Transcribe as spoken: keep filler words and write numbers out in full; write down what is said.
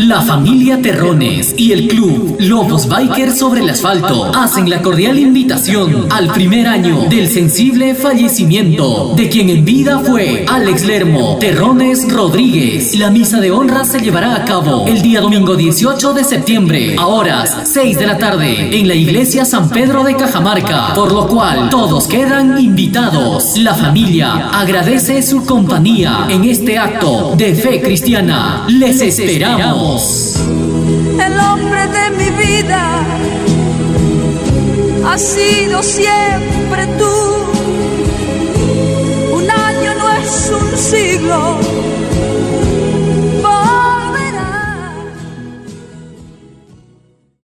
La familia Terrones y el club Lobos Bikers sobre el Asfalto hacen la cordial invitación al primer año del sensible fallecimiento de quien en vida fue Alex Lermo Terrones Rodríguez. La misa de honra se llevará a cabo el día domingo dieciocho de septiembre a horas seis de la tarde en la iglesia San Pedro de Cajamarca, por lo cual todos quedan invitados. La familia agradece su compañía en este acto de fe cristiana. Les esperamos. El hombre de mi vida ha sido siempre tú. Un año no es un siglo.